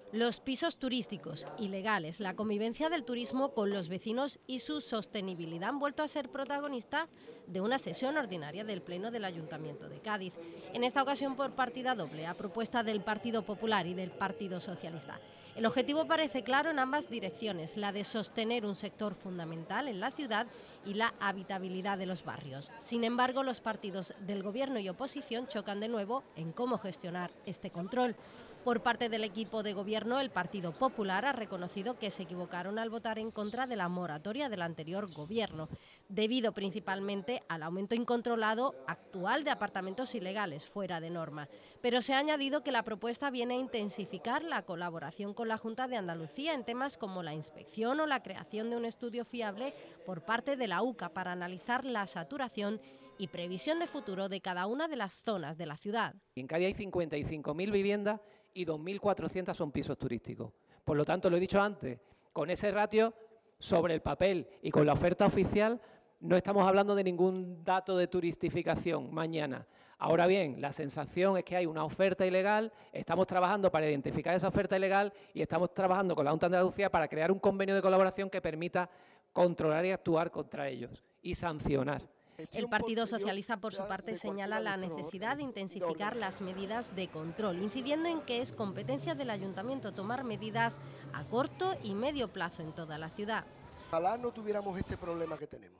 Los pisos turísticos ilegales, la convivencia del turismo con los vecinos y su sostenibilidad han vuelto a ser protagonistas de una sesión ordinaria del Pleno del Ayuntamiento de Cádiz. En esta ocasión por partida doble, a propuesta del Partido Popular y del Partido Socialista. El objetivo parece claro en ambas direcciones, la de sostener un sector fundamental en la ciudad y la habitabilidad de los barrios. Sin embargo, los partidos del Gobierno y oposición chocan de nuevo en cómo gestionar este control. Por parte del equipo de Gobierno, el Partido Popular ha reconocido que se equivocaron al votar en contra de la moratoria del anterior Gobierno, debido principalmente al aumento incontrolado actual de apartamentos ilegales fuera de norma. Pero se ha añadido que la propuesta viene a intensificar la colaboración con la Junta de Andalucía en temas como la inspección o la creación de un estudio fiable por parte de la UCA para analizar la saturación y previsión de futuro de cada una de las zonas de la ciudad. En Cádiz hay 55.000 viviendas y 2.400 son pisos turísticos. Por lo tanto, lo he dicho antes, con ese ratio sobre el papel y con la oferta oficial no estamos hablando de ningún dato de turistificación mañana. Ahora bien, la sensación es que hay una oferta ilegal, estamos trabajando para identificar esa oferta ilegal y estamos trabajando con la Junta de Andalucía para crear un convenio de colaboración que permita controlar y actuar contra ellos y sancionar. El Partido Socialista, por su parte, señala la necesidad de intensificar las medidas de control, incidiendo en que es competencia del Ayuntamiento tomar medidas a corto y medio plazo en toda la ciudad. Ojalá no tuviéramos este problema que tenemos.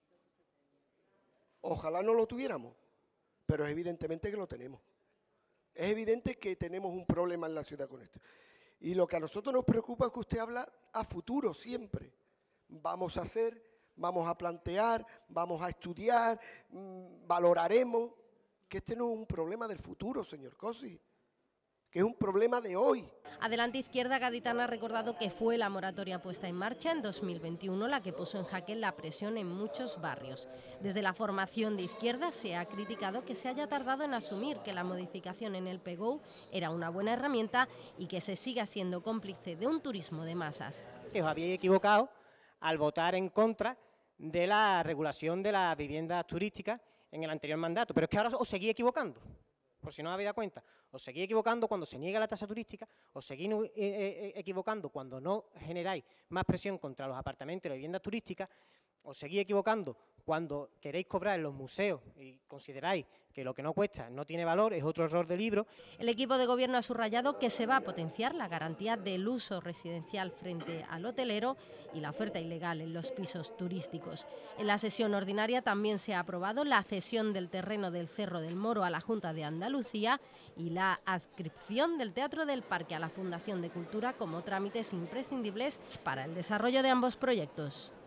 Ojalá no lo tuviéramos, pero es evidentemente que lo tenemos. Es evidente que tenemos un problema en la ciudad con esto. Y lo que a nosotros nos preocupa es que usted habla a futuro siempre. Vamos a hacer, vamos a plantear, vamos a estudiar, valoraremos, que este no es un problema del futuro, señor Cosi, que es un problema de hoy. Adelante Izquierda Gaditana ha recordado que fue la moratoria puesta en marcha en 2021 la que puso en jaque la presión en muchos barrios. Desde la formación de Izquierda se ha criticado que se haya tardado en asumir que la modificación en el PGO era una buena herramienta y que se siga siendo cómplice de un turismo de masas. Os habéis equivocado al votar en contra de la regulación de las viviendas turísticas en el anterior mandato, pero es que ahora os seguís equivocando. Por si no os habéis dado cuenta, os seguís equivocando cuando se niega la tasa turística, os seguís equivocando cuando no generáis más presión contra los apartamentos y las viviendas turísticas, os seguís equivocando cuando queréis cobrar en los museos y consideráis que lo que no cuesta no tiene valor, es otro error de libro. El equipo de Gobierno ha subrayado que se va a potenciar la garantía del uso residencial frente al hotelero y la oferta ilegal en los pisos turísticos. En la sesión ordinaria también se ha aprobado la cesión del terreno del Cerro del Moro a la Junta de Andalucía y la adscripción del Teatro del Parque a la Fundación de Cultura como trámites imprescindibles para el desarrollo de ambos proyectos.